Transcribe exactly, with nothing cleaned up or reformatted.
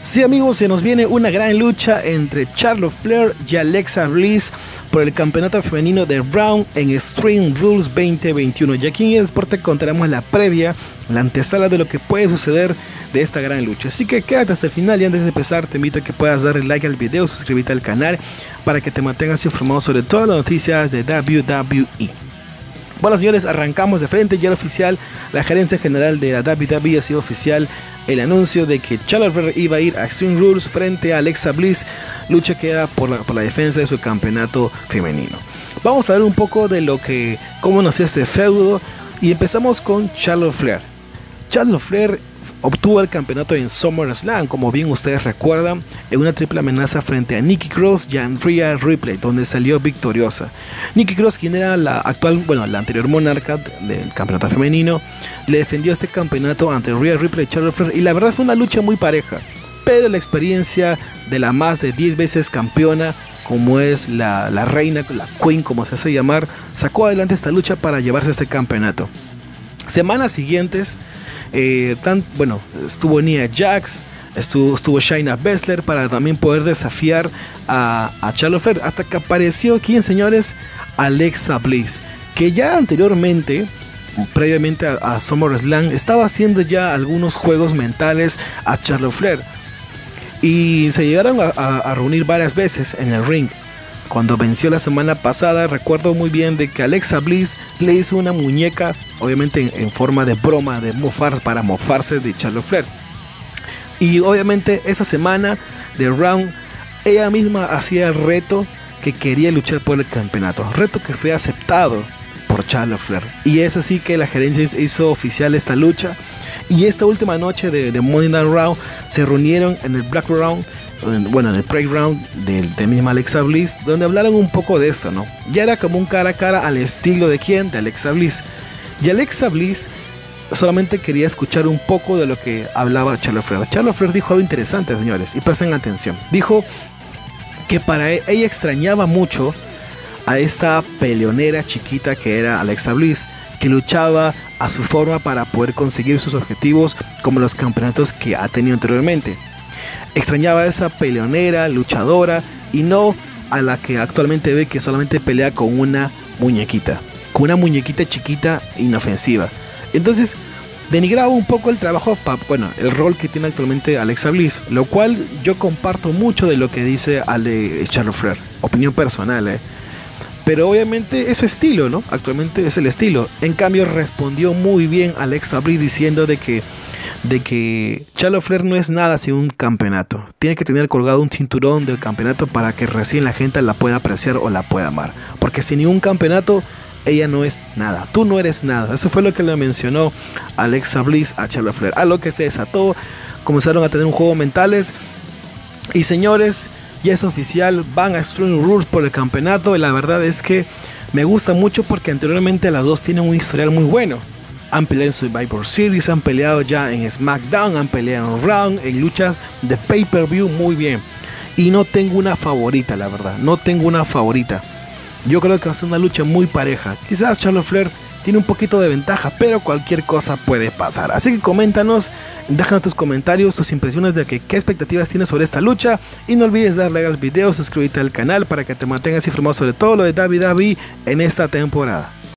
Sí, amigos, se nos viene una gran lucha entre Charlotte Flair y Alexa Bliss por el campeonato femenino de Raw en Extreme Rules veinte veintiuno. Y aquí en eSport te contaremos la previa, la antesala de lo que puede suceder de esta gran lucha. Así que quédate hasta el final y antes de empezar te invito a que puedas darle like al video, suscríbete al canal para que te mantengas informado sobre todas las noticias de W W E. Bueno, señores, arrancamos de frente. Ya el oficial, la gerencia general de la W W E ha sido oficial el anuncio de que Charlotte Flair iba a ir a Extreme Rules frente a Alexa Bliss, lucha que era por la, por la defensa de su campeonato femenino. Vamos a ver un poco de lo que, cómo nació este feudo y empezamos con Charlotte Flair. Charlotte Flair obtuvo el campeonato en SummerSlam, como bien ustedes recuerdan, en una triple amenaza frente a Nikki Cross y a Rhea Ripley, donde salió victoriosa. Nikki Cross, quien era la actual, bueno, la anterior monarca del campeonato femenino, le defendió este campeonato ante Rhea Ripley y Charlotte Flair, y la verdad fue una lucha muy pareja, pero la experiencia de la más de diez veces campeona, como es la, la reina, la queen, como se hace llamar, sacó adelante esta lucha para llevarse este campeonato. Semanas siguientes, eh, tan, bueno, estuvo Nia Jax, estuvo, estuvo Shayna Baszler para también poder desafiar a, a Charlotte Flair, hasta que apareció, ¿quién, señores? Alexa Bliss, que ya anteriormente, previamente a, a SummerSlam, estaba haciendo ya algunos juegos mentales a Charlotte Flair, y se llegaron a, a, a reunir varias veces en el ring. Cuando venció la semana pasada, recuerdo muy bien de que Alexa Bliss le hizo una muñeca, obviamente en, en forma de broma, de mofar, para mofarse de Charlotte Flair. Y obviamente esa semana de Raw, ella misma hacía el reto que quería luchar por el campeonato, reto que fue aceptado por Charlotte Flair. Y es así que la gerencia hizo oficial esta lucha. Y esta última noche de, de Monday Night Raw se reunieron en el Black Round, bueno, en el Playground de, de misma Alexa Bliss, donde hablaron un poco de esto, ¿no? Ya era como un cara a cara al estilo de quién, de Alexa Bliss. Y Alexa Bliss solamente quería escuchar un poco de lo que hablaba Charlotte Flair. Charlotte Flair dijo algo interesante, señores, y presten atención. Dijo que para ella, ella extrañaba mucho a esta peleonera chiquita que era Alexa Bliss, que luchaba a su forma para poder conseguir sus objetivos, como los campeonatos que ha tenido anteriormente. Extrañaba a esa peleonera, luchadora, y no a la que actualmente ve que solamente pelea con una muñequita, con una muñequita chiquita inofensiva. Entonces denigraba un poco el trabajo, bueno, el rol que tiene actualmente Alexa Bliss, lo cual yo comparto mucho de lo que dice Ale Charlotte Flair, opinión personal, eh. Pero obviamente es su estilo, ¿no? Actualmente es el estilo. En cambio respondió muy bien Alexa Bliss diciendo de que de que Charlotte Flair no es nada sin un campeonato. Tiene que tener colgado un cinturón del campeonato para que recién la gente la pueda apreciar o la pueda amar. Porque sin ningún campeonato ella no es nada. Tú no eres nada. Eso fue lo que le mencionó Alexa Bliss a Charlotte Flair. A lo que se desató, comenzaron a tener un juego mentales. Y señores, ya es oficial, van a Extreme Rules por el campeonato. Y la verdad es que me gusta mucho porque anteriormente las dos tienen un historial muy bueno. Han peleado en Survivor Series, han peleado ya en SmackDown, han peleado en Raw, en luchas de pay-per-view muy bien. Y no tengo una favorita, la verdad, no tengo una favorita. Yo creo que va a ser una lucha muy pareja. Quizás Charlotte Flair tiene un poquito de ventaja, pero cualquier cosa puede pasar. Así que coméntanos, déjanos tus comentarios, tus impresiones de que, qué expectativas tienes sobre esta lucha. Y no olvides darle like al video, suscríbete al canal para que te mantengas informado sobre todo lo de W W E en esta temporada.